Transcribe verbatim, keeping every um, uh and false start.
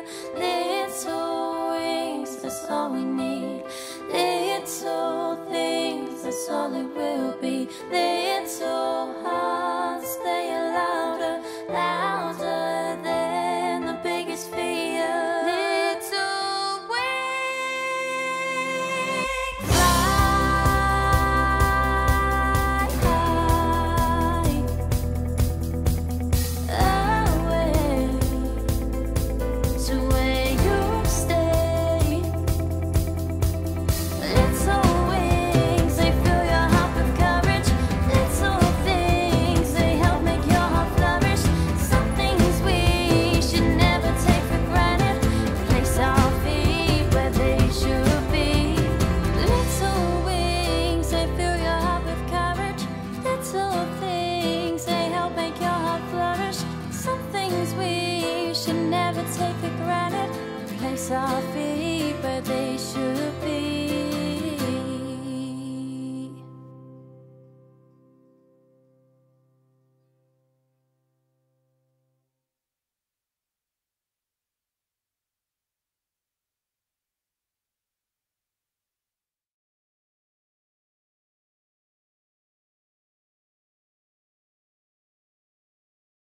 Little wings, that's all we need. Little things, that's all it will be. Little hearts, they are louder, louder than the biggest fear. Little wings, fly high, away to where you stay. Little wings, they fill your heart with courage. Little things, they help make your heart flourish. Some things we should never take for granted. Place our feet where they should be. Little wings, they fill your heart with courage. Little things, they help make your heart flourish. Some things we should never take for granted. Place our feet where they should